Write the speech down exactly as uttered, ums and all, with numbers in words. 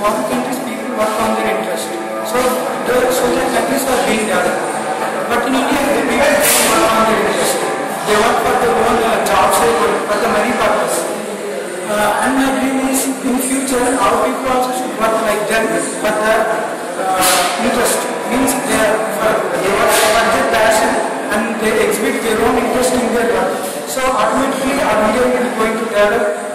foreign countries people work on their interest. So the social countries are being developed. But in India, the people don't work on their interest. They work for their own uh, job cycle, for the money purpose. Uh, and my dream is in future our people also should work like them for the uh, interest. Means they are for they work for their passion and they exhibit their own interest in their work. So automatically our India will be going to develop.